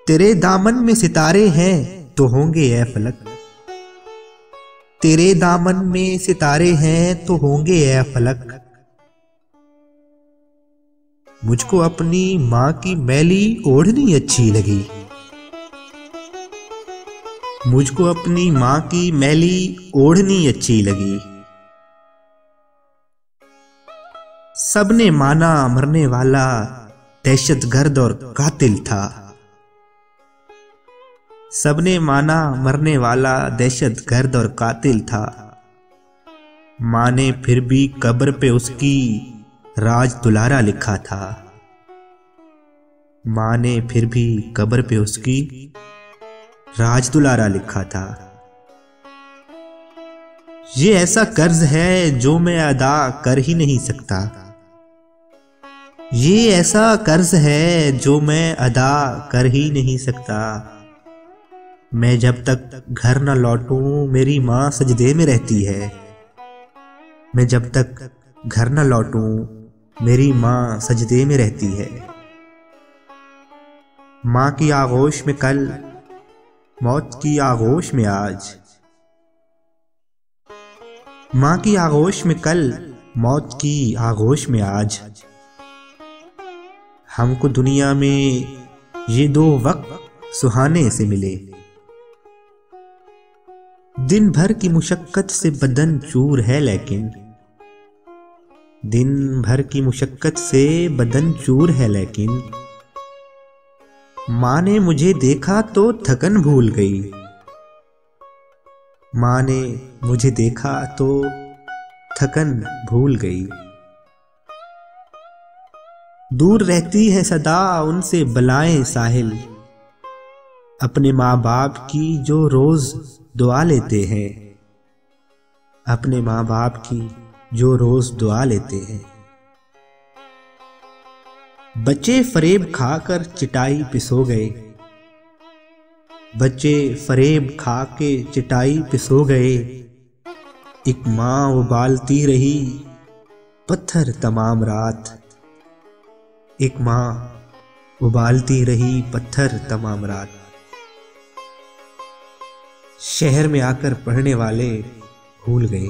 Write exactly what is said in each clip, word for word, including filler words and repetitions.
तेरे दामन में सितारे हैं तो होंगे ऐ फलक, तेरे दामन में सितारे हैं तो होंगे ऐ फलक। मुझको अपनी माँ की मैली ओढ़नी अच्छी लगी, मुझको अपनी माँ की मैली ओढ़नी अच्छी लगी। सबने माना मरने वाला दहशतगर्द और कातिल था, सबने माना मरने वाला दहशतगर्द और कातिल था। माँ ने फिर भी कब्र पे उसकी राज दुलारा लिखा था, माँ ने फिर भी कब्र पे उसकी राज दुलारा लिखा था। ये ऐसा कर्ज है जो मैं अदा कर ही नहीं सकता, ये ऐसा कर्ज है जो मैं अदा कर ही नहीं सकता। मैं जब तक घर न लौटूं मेरी माँ सजदे में रहती है, मैं जब तक घर न लौटूं मेरी माँ सजदे में रहती है। माँ की आगोश में कल, मौत की आगोश में आज, माँ की आगोश में कल, मौत की आगोश में आज। हमको दुनिया में ये दो वक्त सुहाने से मिले, दिन भर की मुशक्कत से बदन चूर है लेकिन, दिन भर की मुशक्कत से बदन चूर है लेकिन। माँ ने मुझे देखा तो थकन भूल गई, माँ ने मुझे देखा तो थकन भूल गई। दूर रहती है सदा उनसे बलाएं साहिल, अपने माँ बाप की जो रोज दुआ लेते हैं, अपने माँ बाप की जो रोज दुआ लेते हैं। बच्चे फरेब खाकर चिटाई पे सो गए, बच्चे फरेब खा के चिटाई पे सो गए। एक माँ उबालती रही पत्थर तमाम रात, एक माँ उबालती रही पत्थर तमाम रात। शहर में आकर पढ़ने वाले भूल गए,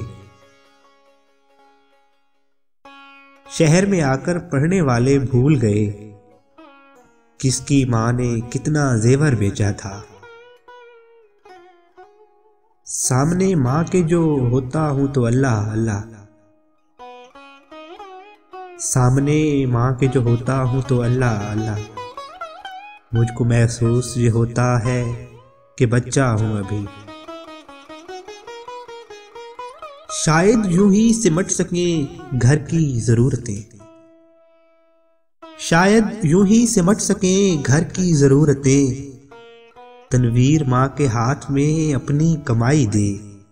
शहर में आकर पढ़ने वाले भूल गए, किसकी माँ ने कितना जेवर बेचा था। सामने माँ के जो होता हूं तो अल्लाह अल्लाह, सामने माँ के जो होता हूं तो अल्लाह अल्लाह। मुझको महसूस ये होता है कि बच्चा हूं अभी। शायद यूं ही सिमट सकें घर की जरूरतें, शायद यूं ही सिमट सकें घर की जरूरतें। तनवीर माँ के हाथ में अपनी कमाई दे,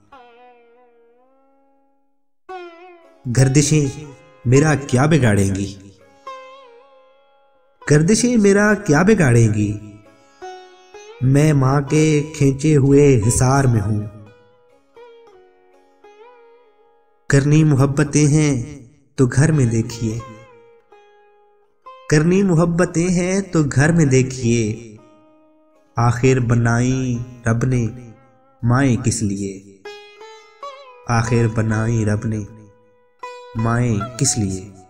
गर्दिशें मेरा क्या बिगाड़ेंगी, गर्दिशें मेरा क्या बिगाड़ेंगी। मैं माँ के खींचे हुए हिसार में हूं, करनी मोहब्बतें हैं तो घर में देखिए, करनी मोहब्बतें हैं तो घर में देखिए। आखिर बनाई रब ने माएँ किस लिए, आखिर बनाई रब ने माएँ किस लिए।